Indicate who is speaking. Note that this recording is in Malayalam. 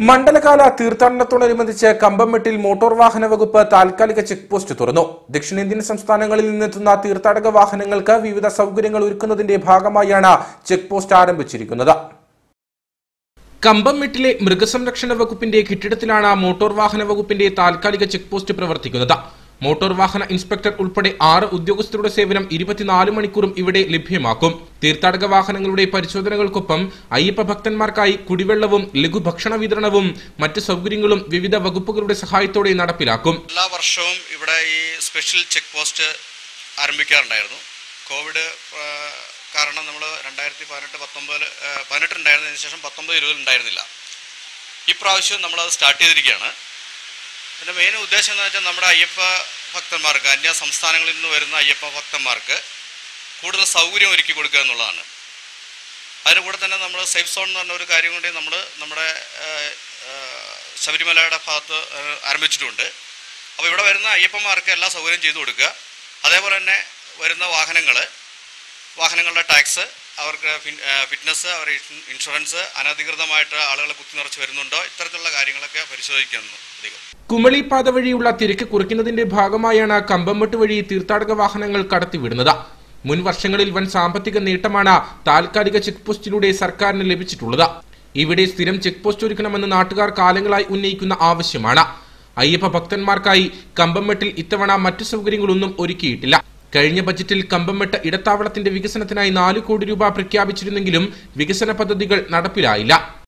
Speaker 1: മണ്ഡലകാല തീർത്ഥാടനത്തോടനുബന്ധിച്ച് കമ്പംമെട്ടിൽ മോട്ടോർ വാഹന വകുപ്പ് താൽക്കാലിക ചെക്ക് പോസ്റ്റ് തുറന്നു. ദക്ഷിണേന്ത്യൻ സംസ്ഥാനങ്ങളിൽ നിന്നെത്തുന്ന തീർത്ഥാടക വാഹനങ്ങൾക്ക് വിവിധ സൗകര്യങ്ങൾ ഒരുക്കുന്നതിന്റെ ഭാഗമായാണ് ചെക്ക് പോസ്റ്റ് ആരംഭിച്ചിരിക്കുന്നത്. കമ്പംമെട്ടിലെ മൃഗസംരക്ഷണ വകുപ്പിന്റെ കെട്ടിടത്തിലാണ് മോട്ടോർ വാഹന വകുപ്പിന്റെ താൽക്കാലിക ചെക്ക് പോസ്റ്റ് പ്രവർത്തിക്കുന്നത്. മോട്ടോർ വാഹന ഇൻസ്പെക്ടർ ഉൾപ്പെടെ 6 ഉദ്യോഗസ്ഥരുടെ സേവനം 24 മണിക്കൂറും ഇവിടെ ലഭ്യമാക്കും. തീർത്ഥാടക വാഹനങ്ങളുടെ പരിശോധനകൾക്കൊപ്പം അയ്യപ്പ ഭക്തന്മാർക്കായി കുടിവെള്ളവും ലഘുഭക്ഷണ വിതരണവും മറ്റ് സൗകര്യങ്ങളും വിവിധ വകുപ്പുകളുടെ സഹായത്തോടെ നടപ്പിലാക്കും.
Speaker 2: എല്ലാ വർഷവും ഇവിടെ ഈ സ്പെഷ്യൽ ചെക്ക് പോസ്റ്റ് ആരംഭിക്കാറുണ്ടായിരുന്നു. കോവിഡ് കാരണം നമ്മൾ 2018 ഉണ്ടായിരുന്നതിന് ശേഷം 19-20 ഉണ്ടായിരുന്നില്ല. ഇപ്രാവശ്യം നമ്മളത് സ്റ്റാർട്ട് ചെയ്തിരിക്കുകയാണ്. അതിൻ്റെ മെയിൻ ഉദ്ദേശം എന്ന് വെച്ചാൽ നമ്മുടെ അയ്യപ്പ ഭക്തന്മാർക്ക്, അന്യ സംസ്ഥാനങ്ങളിൽ നിന്ന് വരുന്ന അയ്യപ്പ ഭക്തന്മാർക്ക് കൂടുതൽ സൗകര്യം ഒരുക്കി കൊടുക്കുക എന്നുള്ളതാണ്. അതിൻ്റെ കൂടെ തന്നെ നമ്മൾ സേഫ് സോൺ എന്ന് പറഞ്ഞ ഒരു കാര്യം കൂടി നമ്മുടെ ശബരിമലയുടെ ഭാഗത്ത് ആരംഭിച്ചിട്ടുണ്ട്. അപ്പോൾ ഇവിടെ വരുന്ന അയ്യപ്പന്മാർക്ക് എല്ലാ സൗകര്യം ചെയ്തു കൊടുക്കുക. അതേപോലെ തന്നെ വരുന്ന വാഹനങ്ങളുടെ ടാക്സ്, അവർക്ക് ഫിറ്റ്നസ്, അവരുടെ ഇൻഷുറൻസ്, അനധികൃതമായിട്ട് ആളുകളെ കുത്തി നിറച്ച് വരുന്നുണ്ടോ, ഇത്തരത്തിലുള്ള കാര്യങ്ങളൊക്കെ പരിശോധിക്കുന്നു.
Speaker 1: കുമളിപ്പാത വഴിയുള്ള തിരക്ക് കുറയ്ക്കുന്നതിന്റെ ഭാഗമായാണ് കമ്പംമെട്ട് വഴി തീർത്ഥാടക വാഹനങ്ങൾ കടത്തിവിടുന്നത്. മുൻ വർഷങ്ങളിൽ വൻ സാമ്പത്തിക നേട്ടമാണ് താൽക്കാലിക ചെക്ക് പോസ്റ്റിലൂടെ സർക്കാരിന് ലഭിച്ചിട്ടുള്ളത്. ഇവിടെ സ്ഥിരം ചെക്ക് പോസ്റ്റ് ഒരുക്കണമെന്ന് നാട്ടുകാർ കാലങ്ങളായി ഉന്നയിക്കുന്ന ആവശ്യമാണ്. അയ്യപ്പ ഭക്തന്മാർക്കായി കമ്പംമെട്ടിൽ ഇത്തവണ മറ്റു സൗകര്യങ്ങളൊന്നും ഒരുക്കിയിട്ടില്ല. കഴിഞ്ഞ ബജറ്റിൽ കമ്പംമെട്ട് ഇടത്താവളത്തിന്റെ വികസനത്തിനായി 4 കോടി രൂപ പ്രഖ്യാപിച്ചിരുന്നെങ്കിലും വികസന പദ്ധതികൾ നടപ്പിലായില്ല.